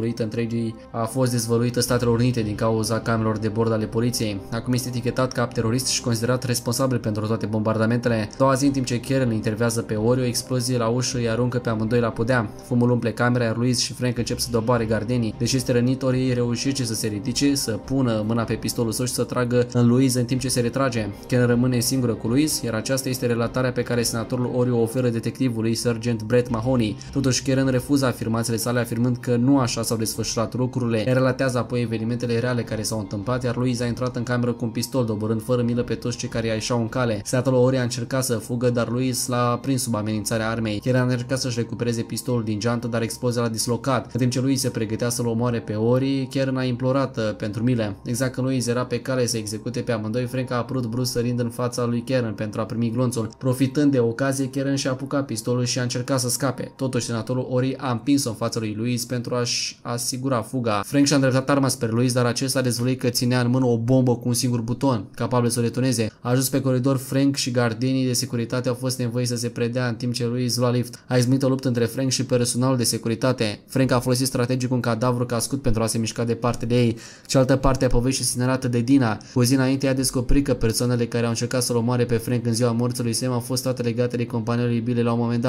a fost dezvăluită Statelor Unite din cauza camerelor de bord ale poliției. Acum este etichetat ca terorist și considerat responsabil pentru toate bombardamentele. Doua zi, în timp ce Keren intervează pe Ori, o explozie la ușă îi aruncă pe amândoi la podea. Fumul umple camera, iar Louise și Frank încep să doboare gardenii. Deși este rănit, Ori reușește să se ridice, să pună mâna pe pistolul său și să tragă în Louise în timp ce se retrage. Keren rămâne singură cu Louise, iar aceasta este relatarea pe care senatorul Ori o oferă detectivului Sergeant Brett Mahoney. Totuși, Keren refuză afirmațiile sale, afirmând că nu așa s-au desfășurat lucrurile. El relatează apoi evenimentele reale care s-au întâmplat, iar Louise a intrat în cameră cu un pistol, doborând fără milă pe toți cei care ieșeau în cale. Senatorul Ori a încercat să fugă, dar Louise l-a prins sub amenințarea armei. Keren a încercat să-și recupereze pistolul din geantă, dar explozia l-a dislocat. În timp ce Louise se pregătea să-l omoare pe Ori, Keren a implorat pentru milă. Exact când Louise era pe cale să execute pe amândoi, Frank a apărut brusc sărind în fața lui Keren pentru a primi glonțul. Profitând de ocazie, Keren și-a apucat pistolul și a încercat să scape. Totuși, senatorul Ori a împins-o în fața lui Louise pentru a-și asigura fuga. Frank și-a îndreptat arma spre Louise, dar acesta a dezvăluit că ținea în mână o bombă cu un singur buton, capabil să o detoneze. A ajuns pe coridor, Frank și gardienii de securitate au fost nevoiți să se predea în timp ce Louise lua lift. A izbucnit o luptă între Frank și personalul de securitate. Frank a folosit strategic un cadavru ca scut pentru a se mișca departe de ei. Cealaltă parte a poveștii este narată de Dina. Cu o zi înainte, a descoperit că persoanele care au încercat să-l omoare pe Frank în ziua morții lui Sam au fost toate legate de compania lui Billy la un moment dat.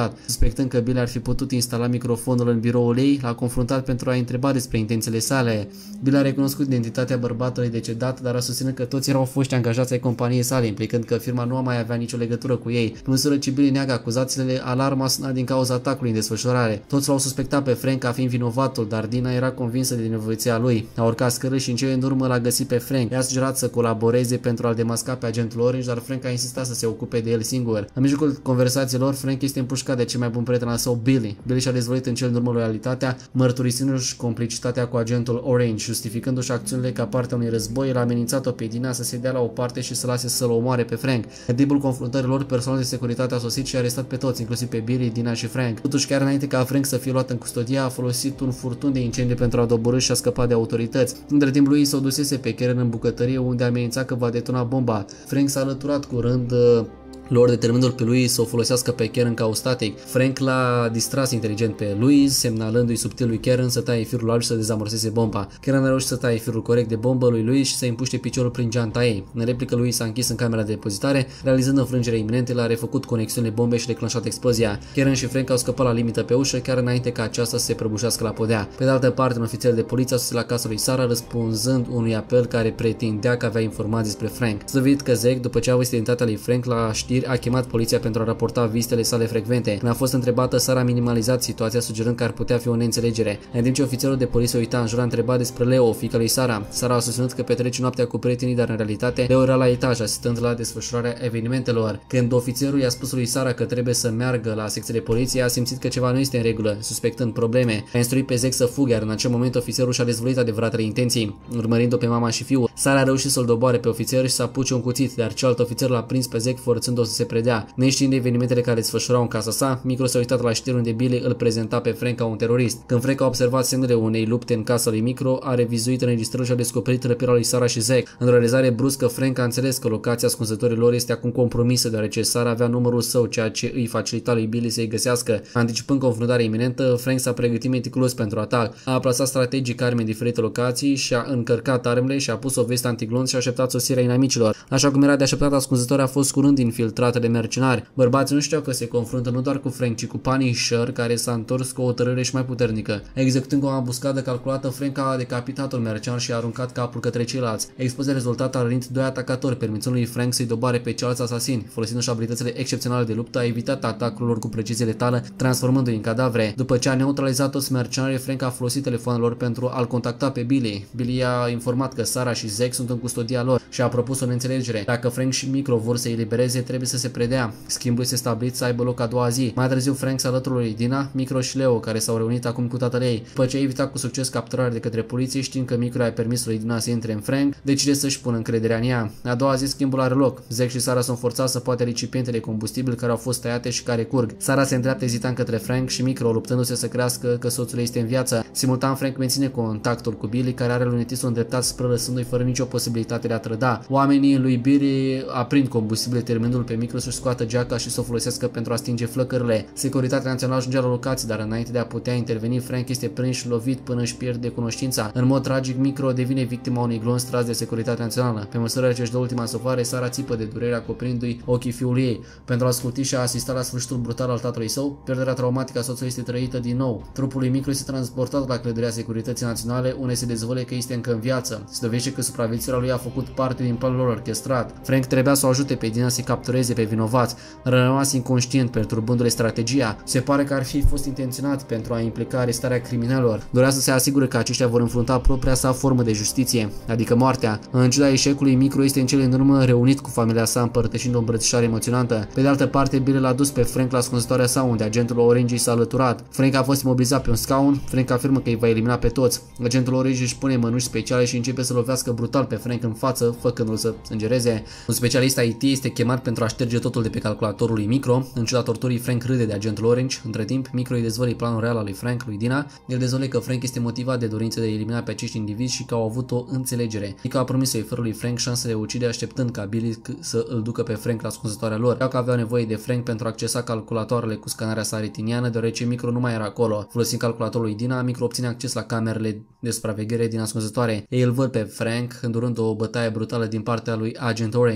confruntat. Suspectând că Billy ar fi putut instala microfonul în biroul ei, l-a confruntat pentru a întreba despre intențiile sale. Billy a recunoscut identitatea bărbatului decedat, dar a susținut că toți erau foști angajați ai companiei sale, implicând că firma nu mai avea nicio legătură cu ei. Pe măsură ce Billy neagă acuzațiile, alarma a sunat din cauza atacului în desfășurare. Toți l-au suspectat pe Frank ca fiind vinovatul, dar Dina era convinsă de nevoința lui. A urcat scări și în cele din urmă l-a găsit pe Frank. I-a sugerat să colaboreze pentru a-l demasca pe agentul Orange, dar Frank a insistat să se ocupe de el singur. În mijlocul conversațiilor, Frank este împușcat de cel mai bun prieten al său, Billy. Billy și-a dezvăluit în cel din urmă loialitatea, mărturisindu-și complicitatea cu agentul Orange, justificându-și acțiunile ca parte a unui război. El a amenințat-o pe Dina să se dea la o parte și să lase să-l omoare pe Frank. În timpul confruntărilor, personalul de securitate a sosit și a arestat pe toți, inclusiv pe Billy, Dina și Frank. Totuși, chiar înainte ca Frank să fie luat în custodie, a folosit un furtun de incendiu pentru a doborî și a scăpat de autorități. Între timp, lui s-o dusese pe Karen în bucătărie, unde a amenințat că va detona bomba. Frank s-a alăturat curând lor, determinându-l pe lui să o folosească pe Karen ca static. Frank l-a distras inteligent pe lui, semnalându-i subtil lui Karen să taie firul alb și să dezamorseze bomba. Karen a reușit să taie firul corect de bombă lui și să împuște piciorul prin geanta ei. În replică, lui s-a închis în camera de depozitare, realizând înfrângerea iminentă, l-a refăcut conexiunile bombei și declanșat explozia. Karen și Frank au scăpat la limită pe ușă, chiar înainte ca aceasta să se prăbușească la podea. Pe de altă parte, un ofițer de poliție a sosit la casa lui Sarah, răspunzând unui apel care pretindea că avea informații despre Frank. Stăvit că Zack, după ce a auzit identitatea lui Frank la știri, a chemat poliția pentru a raporta vizitele sale frecvente. Când a fost întrebată, Sarah a minimalizat situația, sugerând că ar putea fi o neînțelegere. În timp ce ofițerul de poliție uita în jur, a întrebat despre Leo, fiica lui Sarah. Sarah a susținut că petrece noaptea cu prietenii, dar în realitate Leo era la etaj, asistând la desfășurarea evenimentelor. Când ofițerul i-a spus lui Sarah că trebuie să meargă la secția de poliție, a simțit că ceva nu este în regulă, suspectând probleme. A instruit pe Zack să fugă, iar în acel moment ofițerul și-a dezvăluit adevăratele intenții. Urmărind-o pe mama și fiul, Sarah a reușit să-l doboare pe ofițer și să apuce un cuțit, dar celălalt ofițer l-a prins pe Zack, forțând-o să se predea. Neștiind de evenimentele care desfășurau în casa sa, Micro s-a uitat la știri unde Billy îl prezenta pe Frank ca un terorist. Când Frank a observat semnele unei lupte în casa lui Micro, a revizuit înregistrările și a descoperit răpirea lui Sarah și Zack. Într-o realizare bruscă, Frank a înțeles că locația ascunzătorilor este acum compromisă, deoarece Sarah avea numărul său, ceea ce îi facilita lui Billy să-i găsească. Anticipând confruntarea iminentă, Frank s-a pregătit meticulos pentru atac. A plasat strategic arme în diferite locații și a încărcat armele și a pus o vestă antiglonț și a așteptat sosirea inamicilor. Așa cum era de așteptat, ascunzătorii a fost curând infiltrate de mercenari. Bărbații nu știau că se confruntă nu doar cu Frank, ci cu Punisher, care s-a întors cu o hotărâre și mai puternică. Executând o ambuscadă calculată, Frank a decapitat un mercenar și a aruncat capul către ceilalți. Explozia rezultată a rănit doi atacatori, permițând lui Frank să-i doboare pe ceilalți asasini. Folosindu-și abilitățile excepționale de luptă, a evitat atacul lor cu precizie letală, transformându-i în cadavre. După ce a neutralizat toți mercenarii, Frank a folosit telefonul lor pentru a-l contacta pe Billy. Billy a informat că Sarah și Zack sunt în custodia lor și a propus o neînțelegere. Dacă Frank și Micro vor să-i elibereze, trebuie să se predea. Schimbul este stabilit să aibă loc a doua zi. Mai târziu, Frank s-a alături lui Dina, Micro și Leo, care s-au reunit acum cu tatăl ei. După ce a evitat cu succes capturarea de către poliție, știind că Micro i-a permis lui Dina să intre în Frank, decide să-și pună încrederea în ea. A doua zi, schimbul are loc. Zack și Sarah sunt forțați să poate recipientele combustibil care au fost tăiate și care curg. Sarah se îndreaptă ezitant către Frank și Micro, luptându-se să crească că soțul ei este în viață. Simultan, Frank menține contactul cu Billy, care are lunetisul îndreptat spre lăsându-i fără nicio posibilitate de a trăda. Oamenii lui Billy aprind combustibil, terminându-l pe Micro să-și scoată geaca și să o folosească pentru a stinge flăcările. Securitatea națională ajunge la locație, dar înainte de a putea interveni, Frank este prins și lovit până își pierde cunoștința. În mod tragic, Micro devine victima unui glonț tras de securitatea națională. Pe măsură ce își dă ultima suflare, Sarah țipă de durere, acoperindu-i ochii fiului ei. Pentru a scuti și a asista la sfârșitul brutal al tatălui său, pierderea traumatică a soțului este trăită din nou. Trupul lui Micro este transportat la clădirea securității naționale, unde se dezvăluie că este încă în viață. Se dovedește că supraviețuirea lui a făcut parte din planul lor orchestrat. Frank trebuia să o ajute pe Dina să captureze pe vinovați, rămas inconștient, perturbându-le strategia. Se pare că ar fi fost intenționat pentru a implica arestarea criminalilor. Dorea să se asigure că aceștia vor înfrunta propria sa formă de justiție, adică moartea. În ciuda eșecului, Micro este în cele din urmă reunit cu familia sa, împărtășind o îmbrățișare emoționantă. Pe de altă parte, Billy l-a dus pe Frank la ascunzătoarea sa, unde agentul Orange s-a alăturat. Frank a fost imobilizat pe un scaun. Frank afirmă că îi va elimina pe toți. Agentul Orange își pune mănuși speciale și începe să lovească brutal pe Frank în față, făcându-l să sângereze. Un specialist IT este chemat pentru a șterge totul de pe calculatorul lui Micro. În ciuda torturii, Frank râde de agentul Orange. Între timp, Micro îi dezvăluie planul real al lui Frank, lui Dina. El dezvăluie că Frank este motivat de dorință de a elimina pe acești indivizi și că au avut o înțelegere. Micro a promis să-i oferă lui Frank șanse de ucide, așteptând ca Billy să îl ducă pe Frank la ascunzătoarea lor. Că aveau nevoie de Frank pentru a accesa calculatoarele cu scanarea sa retiniană, deoarece Micro nu mai era acolo. Folosind calculatorul lui Dina, Micro obține acces la camerele de supraveghere din ascunzătoare. Ei îl văd pe Frank îndurând o bătaie brutală din partea lui Agent Orange.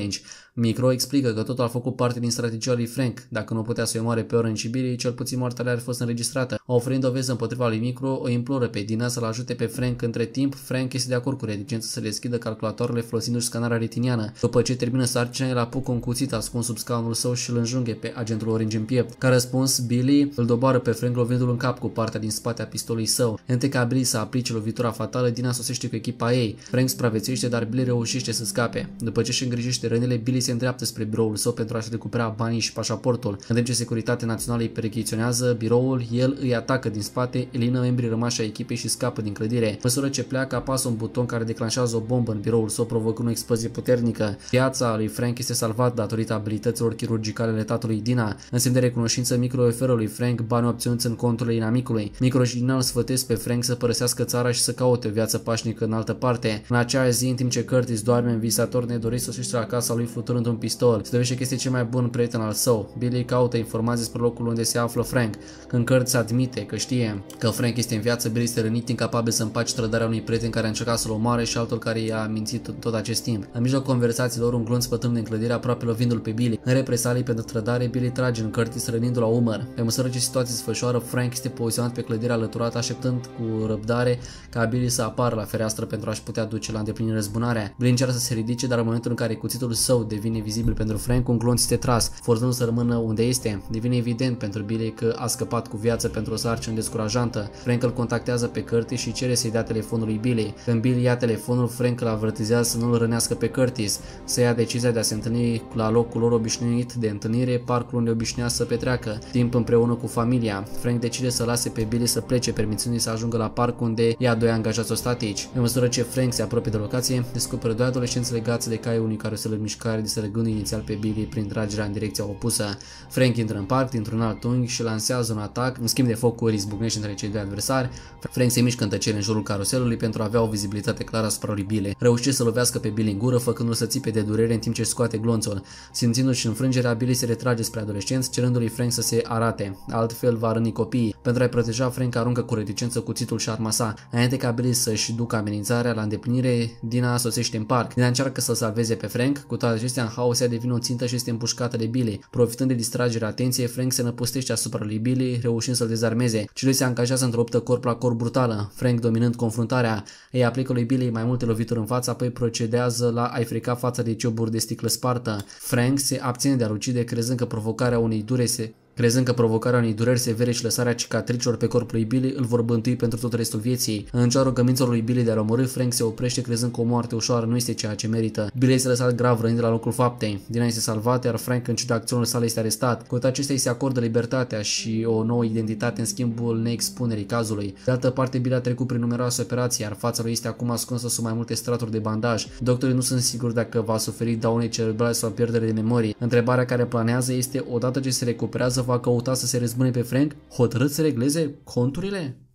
Micro explică că totul a făcut parte din strategia lui Frank. Dacă nu putea să o omoare pe Orange și Billy, cel puțin moartea le ar fi fost înregistrată. Oferind dovezi împotriva lui Micro, o imploră pe Dina să-l ajute pe Frank. Între timp, Frank este de acord cu reticență să deschidă calculatoarele folosindu-și scanarea retiniană. După ce termină sarcina, el apucă un cuțit ascuns sub scaunul său și îl înjunghe pe agentul Orange în piept. Ca răspuns, Billy îl doboară pe Frank lovindu-l în cap cu partea din spate a pistolului său. Înainte ca Billy să aplice lovitura fatală, Dina sosește cu echipa ei. Frank supraviețuiește, dar Billy reușește să scape. După ce își îngrijește rănile, Billy se îndreaptă spre biroul său pentru a-și recupera banii și pașaportul. În timp ce securitatea națională îi percheziționează biroul, el îi atacă din spate, elimină membrii rămași ai echipei și scapă din clădire. În măsură ce pleacă, apasă un buton care declanșează o bombă în biroul său, provocând o explozie puternică. Viața lui Frank este salvat datorită abilităților chirurgicale ale tatălui Dina. În semn de recunoștință, Micro oferă lui Frank bani obținuți în conturile inamicului. Micro și Dina îl sfătuiesc pe Frank să părăsească țara și să caute o viață pașnică în altă parte. În aceeași zi, în timp ce Curtis doarme, în visator nedorit sosește la casa lui fluturând un pistol. Se dovește că este cel mai bun prieten al său. Billy caută informații despre locul unde se află Frank. Când Curtis admite că știe că Frank este în viață, Billy este rănit, incapabil să împace trădarea unui prieten care a încercat să-l omoare și altul care i-a mințit tot acest timp. În mijlocul conversațiilor, un glonț pătrunde în clădire, aproape lovindu-l pe Billy. În represalii pentru trădare, Billy trage în Curtis, rănindu-l la umăr. Pe măsură ce situația se desfășoară, Frank este poziționat pe clădirea alăturată, așteptând cu răbdare ca Billy să apară la fereastră pentru a-și putea duce la îndeplinire răzbunarea. Billy încearcă să se ridice, dar în momentul în care cuțitul său devine vizibil pentru Frank, un glonț este tras, forțându-l să rămână unde este. Devine evident pentru Billy că a scăpat cu viață pentru o sarcină descurajantă. Frank îl contactează pe Curtis și cere să-i dea telefonul lui Billy. Când Billy ia telefonul, Frank îl avertizează să nu-l rănească pe Curtis, să ia decizia de a se întâlni la locul lor obișnuit de întâlnire, parcul unde obișnuia să petreacă timp împreună cu familia. Frank decide să lase pe Billy să plece, permițându-i să ajungă la parc unde ea doi angajați ostatici. Pe măsură ce Frank se apropie de locație, descoperă doi adolescenți legați de cai unui carusel în mișcare, distrăgând inițial pe Billy prin tragerea în direcția opusă. Frank intră în parc dintr-un alt unghi și lansează un atac. În schimb de focuri izbucnește între cei doi adversari. Frank se mișcă în tăcere în jurul caruselului pentru a avea o vizibilitate clară asupra lui Billy. Reușește să lovească pe Billy în gură, făcându-l să țipe de durere în timp ce scoate glonțul. Simțindu-și înfrângerea, Billy se retrage spre adolescenți, cerându-lui Frank să se arate. Altfel va răni copiii. Pentru a-i proteja, Frank aruncă cu reticență cuțitul și arma sa. Înainte ca Billy să-și ducă amenințarea la îndeplinire, Dina sosește în parc. Dina încearcă să-l salveze pe Frank. Cu toate acestea, în haos, ea devine o țintă și este împușcată de Billy. Profitând de distragerea atenției, Frank se năpustește asupra lui Billy, reușind să-l dezarmeze. Cei doi se angajează într-o luptă corp la corp brutală, Frank dominând confruntarea. Ei aplică lui Billy mai multe lovituri în față, apoi procedează la a-i frica fața de cioburi de sticlă spartă. Frank se abține de a-l ucide, crezând că provocarea unei dureri severe și lăsarea cicatricilor pe corpul lui Billy îl vor bântui pentru tot restul vieții. În ciuda rugăminților lui Billy de a-l omorî, Frank se oprește crezând că o moarte ușoară nu este ceea ce merită. Billy este lăsat grav rănit de la locul faptei. Dina este salvat, iar Frank, în ciuda acțiunilor sale, este arestat. Cu toate acestea, îi se acordă libertatea și o nouă identitate în schimbul neexpunerii cazului. De altă parte, Billy a trecut prin numeroase operații, iar fața lui este acum ascunsă sub mai multe straturi de bandaj. Doctorii nu sunt siguri dacă va suferi daune cerebrale sau pierdere de memorie. Întrebarea care planează este, odată ce se recuperează, va căuta să se răzbune pe Frank, hotărât să regleze conturile?